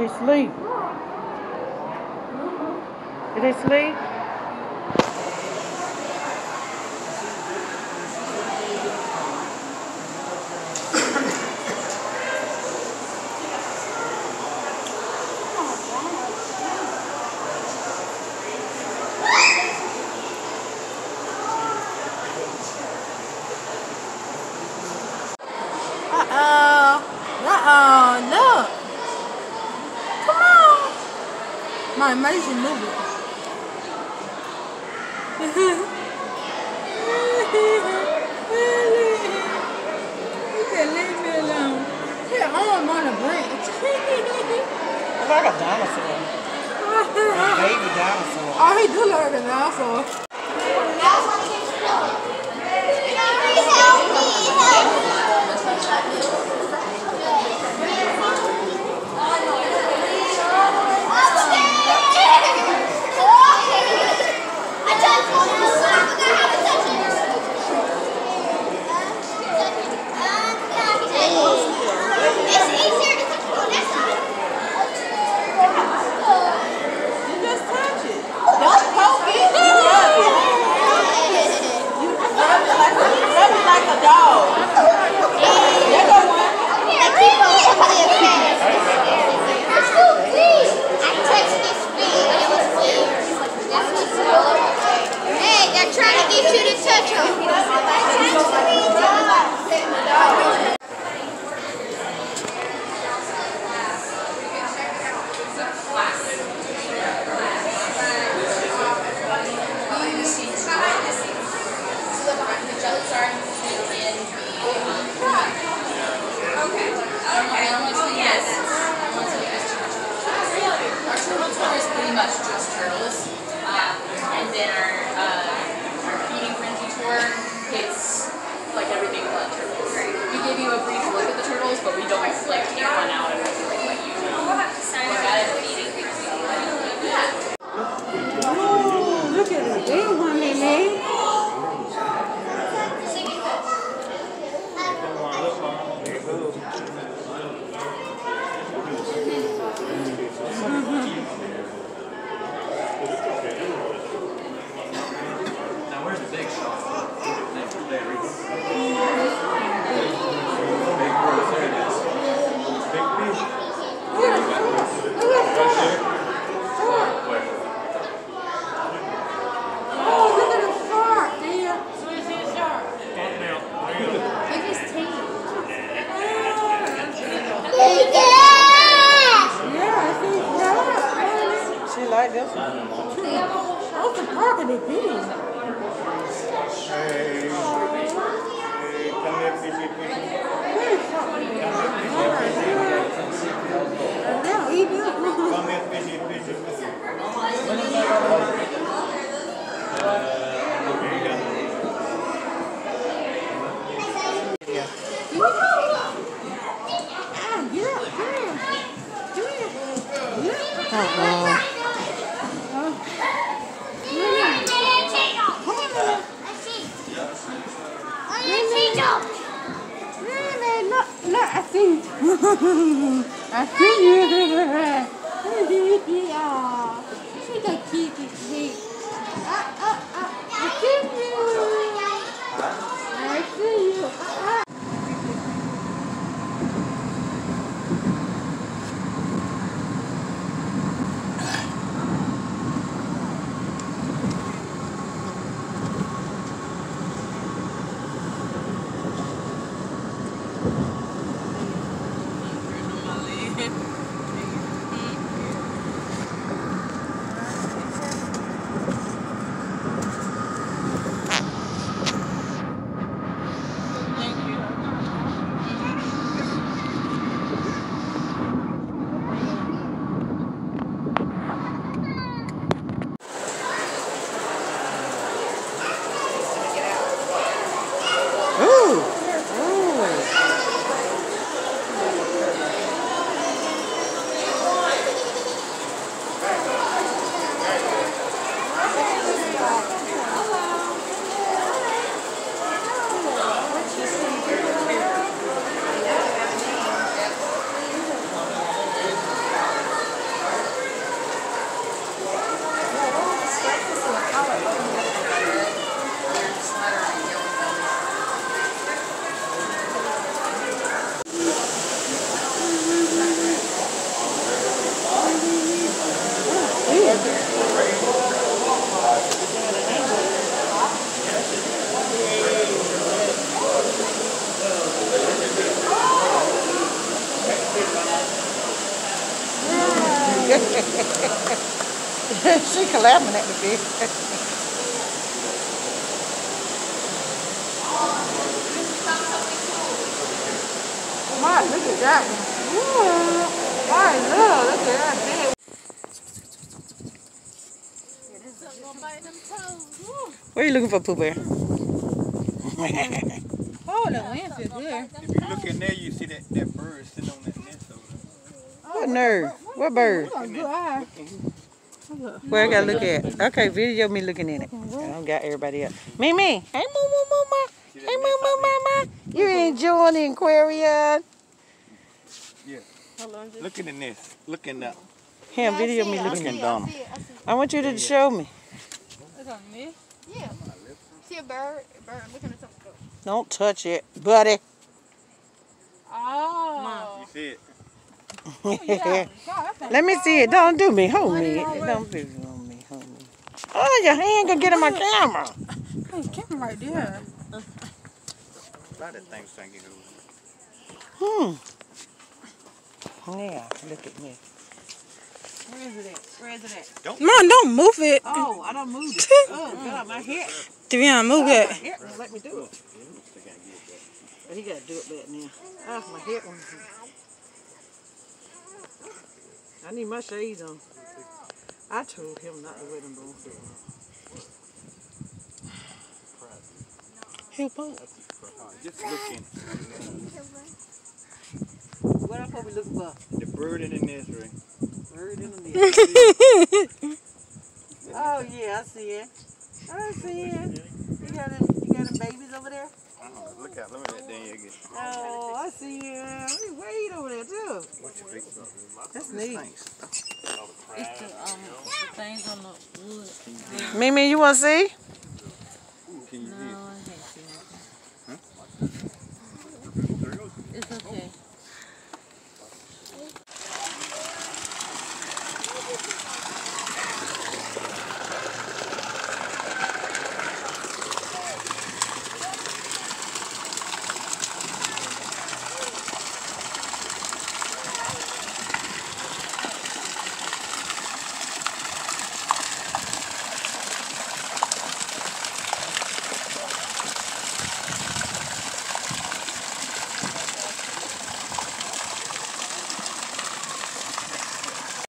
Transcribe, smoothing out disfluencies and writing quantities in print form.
they sleep? Did they sleep? Look. Come on. My imagination moving. You can leave me alone. Your arm on a branch. It's like a dinosaur. A baby dinosaur. Oh, he do look like a dinosaur. But we don't like take one out and like let you look at it feeding. Oh, look at the big one they made. Now where's the big shot? Like this one. What's the park of the bees? Hey, come here, fishy, fishy. No, he do. Come here, fishy, fishy, fishy. I see you. She's a kitty sweet. I see you. I see you. laughing at me, big. My, look at that one. Ooh, my love, look at that big. What are you looking for, Pooh Bear? Oh, the wind feels good. If you look in there, you see that bird sitting on that nest over there. What nerve? What bird? Where I gotta look at? Okay, video me looking in it. I don't got everybody else. Mimi! Hey, moo, mama! Hey, moo, mama! You enjoying the aquarium? Yeah. Look in the nest. Look in the. Him, video me looking Look in in. Donald. I want you to show me. Look on me. Yeah. See a bird? A bird. Look at the top. Don't touch it, buddy. Oh. You see it? Let me see it. Don't do me. Hold me. Don't do me. Hold me. Hold me. Oh, your hand gonna get in my camera. Hey, camera right there. A lot of things thinking over. Yeah, look at me. Where is it at? Where is it at? Mom, don't move it. Oh, I don't move it. Oh, get out my hair. Devion, move it. My hair won't let me do it. But he gotta do it back now. Oh, my hair. I need my shades on. I told him not to wear them on. Help out. Just looking. What I'm supposed to be looking for? The bird in the nest, right? Bird in the nest. Oh yeah, I see it. I see it. You got them babies over there? Look at that thing again. Oh, I see it. Wait over there too. That's neat. It's the things on the wood. Mimi, you want to see? Can you No,